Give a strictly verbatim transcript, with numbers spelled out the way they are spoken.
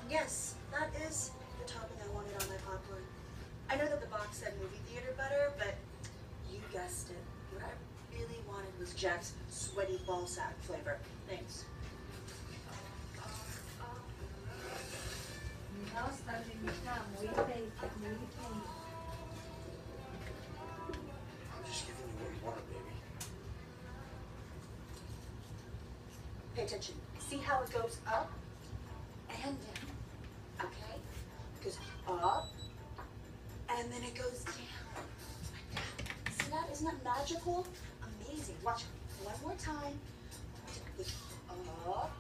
Yes, that is the topping I wanted on my popcorn. I know that the box said movie theater butter, but you guessed it. What I really wanted was Jack's sweaty ball sack flavor. Thanks. Nostalgia, muy basic, muy plain. I'm just giving you what you wanted, baby. Pay attention. See how it goes up and down. Okay? It goes up and then it goes down. Like that. See that? Isn't that magical? Amazing. Watch. One more time. One more time. It goes up